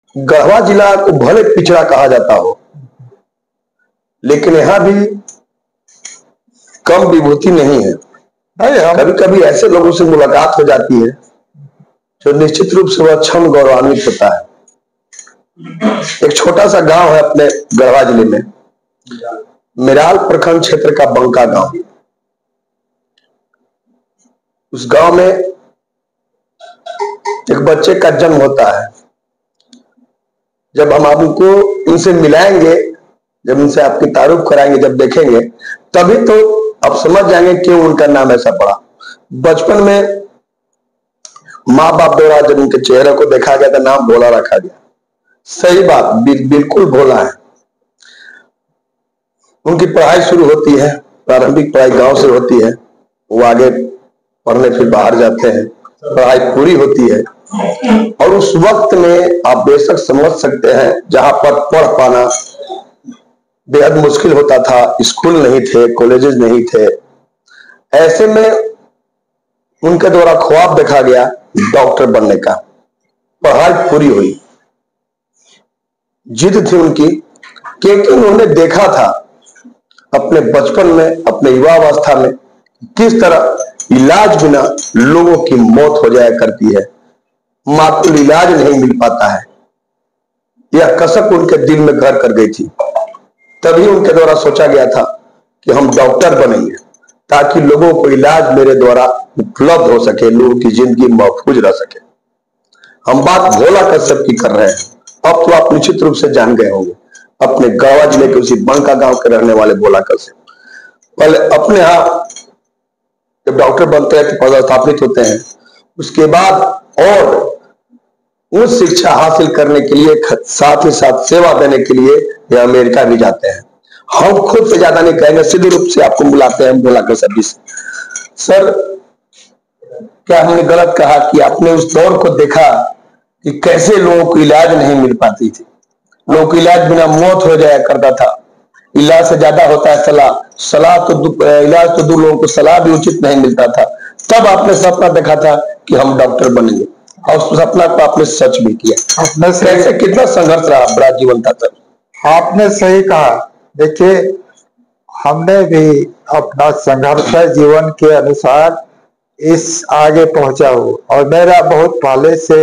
गढ़वा जिला को भले पिछड़ा कहा जाता हो, लेकिन यहाँ भी कम विभूति नहीं है। कभी कभी ऐसे लोगों से मुलाकात हो जाती है जो निश्चित रूप से वह क्षण गौरवान्वित होता है। एक छोटा सा गांव है अपने गढ़वा जिले में, मेराल प्रखंड क्षेत्र का बंका गांव। उस गांव में एक बच्चे का जन्म होता है। जब हम आपको उनसे मिलाएंगे, जब उनसे आपकी तारुफ कराएंगे, जब देखेंगे, तभी तो आप समझ जाएंगे क्यों उनका नाम ऐसा पड़ा। बचपन में माँ बाप द्वारा जब उनके चेहरे को देखा गया तो नाम भोला रखा गया। सही बात, बिल्कुल भोला है। उनकी पढ़ाई शुरू होती है, प्रारंभिक पढ़ाई गांव से होती है। वो आगे पढ़ने फिर बाहर जाते हैं, पढ़ाई पूरी होती है। और उस वक्त में आप बेशक समझ सकते हैं जहां पर पढ़ पाना बेहद मुश्किल होता था। स्कूल नहीं थे, कॉलेजेस नहीं थे। ऐसे में उनके द्वारा ख्वाब देखा गया डॉक्टर बनने का। पढ़ाई पूरी हुई, जिद थी उनकी, क्योंकि उन्होंने देखा था अपने बचपन में, अपने युवावस्था में किस तरह इलाज बिना लोगों की मौत हो जाया करती है, माकूल इलाज नहीं मिल पाता है। यह कसक उनके दिल में घर कर गई थी। तभी उनके द्वारा सोचा गया था कि हम डॉक्टर बनेंगे ताकि लोगों को इलाज मेरे द्वारा उपलब्ध हो सके, लोगों की जिंदगी महफूज रह सके। हम बात भोला कश्यप की कर रहे हैं। अब तो आप निश्चित रूप से जान गए होंगे, अपने गढ़वा जिले के उसी बंका गांव के रहने वाले भोला कश्यप पहले अपने यहाँ जब डॉक्टर बनते हैं तो पदस्थापित होते हैं। उसके बाद और उच्च शिक्षा हासिल करने के लिए, साथ ही साथ सेवा देने के लिए ये अमेरिका भी जाते हैं। हम खुद से ज्यादा नहीं कहेंगे, सीधे रूप से आपको बुलाते हैं भोला कश्यप जी से। सर, क्या हमने गलत कहा कि आपने उस दौर को देखा कि कैसे लोगों को इलाज नहीं मिल पाती थी, लोगों को इलाज बिना मौत हो जाया करता था। इलाज से ज्यादा होता है सलाह तो इलाज तो दूर, लोगों को सलाह भी उचित नहीं मिलता था। तब आपने सपना देखा था कि हम डॉक्टर बनेंगे और उस सपना को आपने सच भी किया। आपने कैसे, कितना संघर्ष रहा, बड़ा जीवन था सर। आपने सही कहा। देखिए, हमने भी अपना संघर्ष जीवन के अनुसार इस आगे पहुंचा हूं। और मेरा बहुत पहले से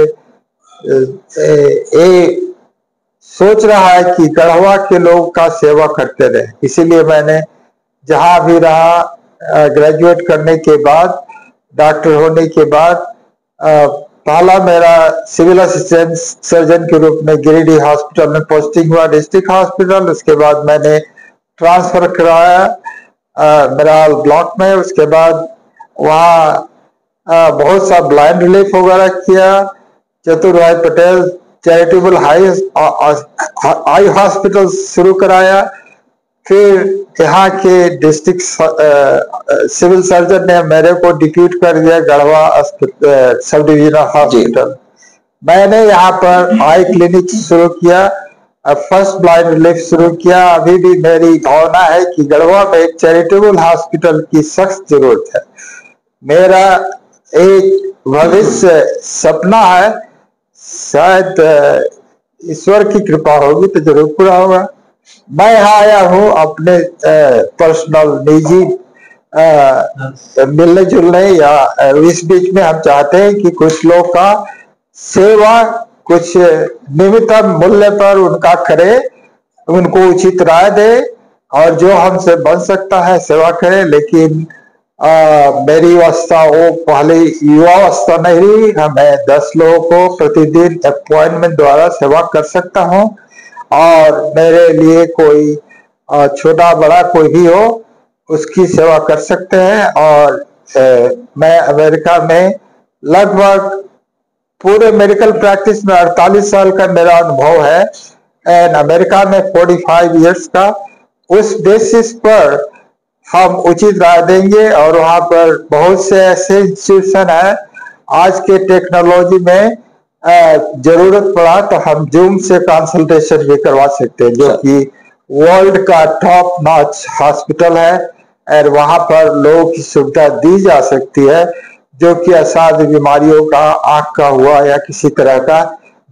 सोच रहा है कि गढ़वा के लोग का सेवा करते रहे। इसीलिए मैंने जहां भी रहा, ग्रेजुएट करने के बाद, डॉक्टर होने के बाद, पहला मेरा सिविल असिस्टेंट सर्जन के रूप में गिरिडीह हॉस्पिटल में पोस्टिंग हुआ, डिस्ट्रिक्ट हॉस्पिटल। उसके बाद मैंने ट्रांसफर कराया मेराल ब्लॉक में। उसके बाद वहाँ बहुत सा ब्लाइंड रिलीफ वगैरह किया। Chaturbhai Patel charitable eye hospital शुरू कराया। फिर यहाँ के डिस्ट्रिक्ट सिविल सर्जन ने मेरे को डिप्यूट कर दिया गढ़वा सब डिविजनल हॉस्पिटल। मैंने यहाँ पर आई क्लिनिक शुरू किया, फर्स्ट ब्लाइंड रिलीफ शुरू किया। अभी भी मेरी भावना है कि गढ़वा में एक चैरिटेबल हॉस्पिटल की सख्त जरूरत है। मेरा एक भविष्य सपना है, शायद ईश्वर की कृपा होगी तो जरूर पूरा होगा। मैं यहाँ आया हूँ अपने पर्सनल निजी मिलने जुलने, या इस बीच में हम चाहते हैं कि कुछ लोग का सेवा कुछ न्यूनतम मूल्य पर उनका करे, उनको उचित राय दे और जो हमसे बन सकता है सेवा करे। लेकिन मेरी अवस्था वो पहले युवा अवस्था नहीं रही। मैं 10 लोगों को प्रतिदिन अपॉइंटमेंट द्वारा सेवा कर सकता हूँ। और मेरे लिए कोई छोटा बड़ा कोई भी हो उसकी सेवा कर सकते हैं। और मैं अमेरिका में लगभग पूरे मेडिकल प्रैक्टिस में 48 साल का मेरा अनुभव है, एंड अमेरिका में 45 इयर्स का। उस बेसिस पर हम उचित राय देंगे। और वहाँ पर बहुत से ऐसे इंस्टीट्यूशन है, आज के टेक्नोलॉजी में जरूरत पड़ा तो हम जूम से कंसल्टेशन भी करवा सकते हैं, जो कि वर्ल्ड का टॉप नॉच हॉस्पिटल है। और वहाँ पर लोगों की सुविधा दी जा सकती है जो कि असाध्य बीमारियों का, आंख का हुआ या किसी तरह का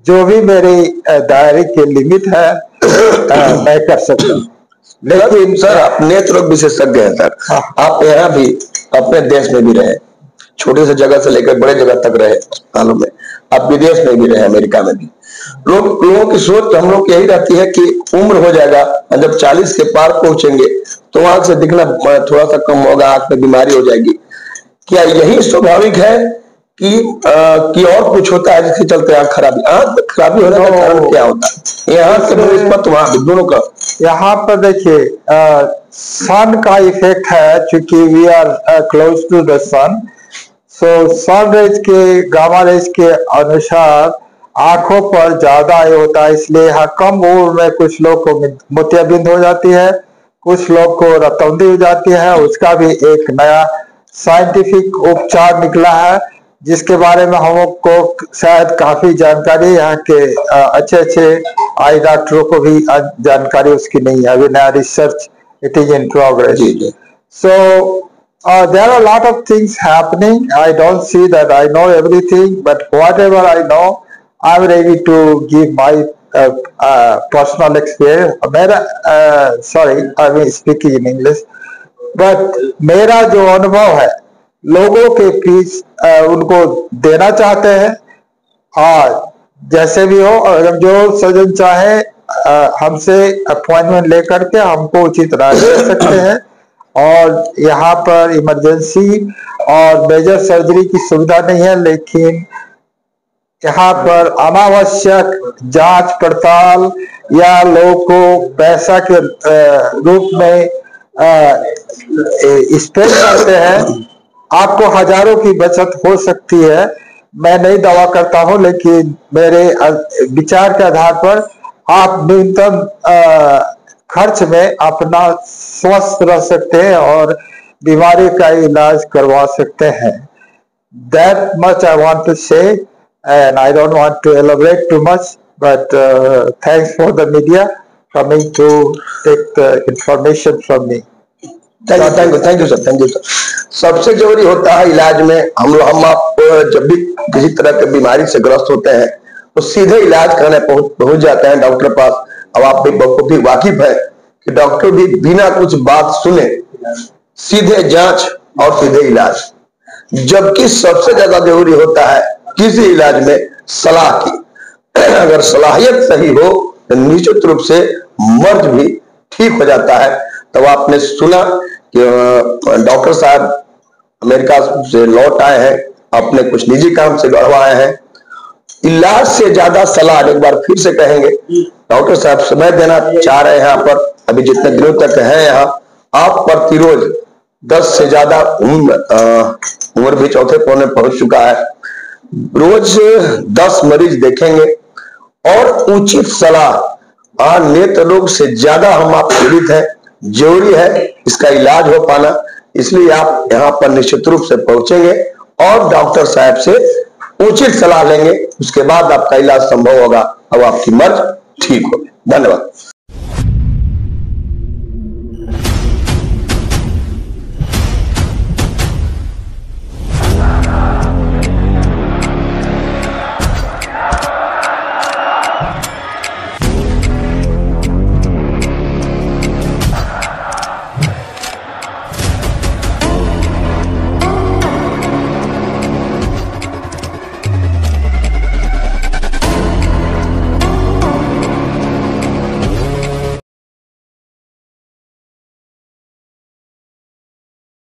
जो भी मेरे दायरे के लिमिट है मैं कर सकता हूँ। लेकिन सर आप नेत्र रोग विशेषज्ञ हैं सर। हाँ। आप यहाँ भी अपने देश में भी रहे, छोटी सी जगह से लेकर बड़े जगह तक रहे अस्पतालों में, आप विदेश में भी रहे, अमेरिका में भी। लोगों की सोच हम लोग यही रहती है कि उम्र हो जाएगा, जब 40 के पार पहुंचेंगे तो आंख से दिखना थोड़ा सा कम होगा, आंख में बीमारी हो जाएगी। क्या यही स्वाभाविक है कि और कुछ होता है जिसके चलते आंख खराबी होने का कारण क्या होता है? यहाँ के निस्बत वहां दोनों का। यहाँ पर देखिए सन का इफेक्ट है, क्योंकि we are close to the sun, so sun rays के, गामा रेज के अनुसार आंखों पर ज्यादा ये होता है। इसलिए यहाँ कम उम्र में कुछ लोग को मोतियाबिंद हो जाती है, कुछ लोग को रतौंधी हो जाती है। उसका भी एक नया साइंटिफिक उपचार निकला है जिसके बारे में हम लोग को शायद काफी जानकारी, यहाँ के अच्छे अच्छे आई डॉक्टरों को भी जानकारी उसकी नहीं है। अभी नया research, it is in progress. So there are a lot of things happening. I don't see that I know everything, but whatever I know, I'm ready to give my personal experience. Sorry, I'm speaking in English. But मेरा जो अनुभव है लोगों के बीच उनको देना चाहते हैं, और जैसे भी हो, अगर जो सज्जन चाहे हमसे अपॉइंटमेंट लेकर के हमको उचित राय दे सकते हैं। और यहाँ पर इमरजेंसी और मेजर सर्जरी की सुविधा नहीं है, लेकिन यहाँ पर अनावश्यक जांच पड़ताल या लोगों को पैसा के रूप में स्पेंड करते हैं, आपको हजारों की बचत हो सकती है। मैं नहीं दावा करता हूं, लेकिन मेरे विचार के आधार पर आप न्यूनतम खर्च में अपना स्वस्थ रह सकते हैं और बीमारी का इलाज करवा सकते हैं। That much I want to say, and I don't want to elaborate too much, but thanks for the media coming to take the information from me. Thank you sir. सबसे जरूरी होता है इलाज में, हम आप जब भी किसी तरह की बीमारी से ग्रस्त होते हैं तो सीधे इलाज करने पहुंच जाते हैं डॉक्टर पास। अब आप भी वाकिफ है कि डॉक्टर भी बिना कुछ बात सुने सीधे जांच और सीधे इलाज, जबकि सबसे ज्यादा जरूरी होता है किसी इलाज में सलाह की। अगर सलाहियत सही हो तो निश्चित रूप से मर्ज भी ठीक हो जाता है। तब आपने सुना कि डॉक्टर साहब अमेरिका से लौट आए हैं, अपने कुछ निजी काम से लौटवाए हैं। इलाज से ज्यादा सलाह, एक बार फिर से कहेंगे, डॉक्टर साहब समय देना चाह रहे हैं यहाँ पर। अभी जितने दिनों तक है यहाँ, आप प्रतिरोज 10 से ज्यादा उम्र भी चौथे पौने पहुंच चुका है, रोज 10 मरीज देखेंगे और उचित सलाह। नेत्र रोग से ज्यादा हम आप पीड़ित हैं, जरूरी है इसका इलाज हो पाना, इसलिए आप यहाँ पर निश्चित रूप से पहुंचेंगे और डॉक्टर साहब से उचित सलाह लेंगे। उसके बाद आपका इलाज संभव होगा और आपकी मर्ज ठीक होगी। धन्यवाद।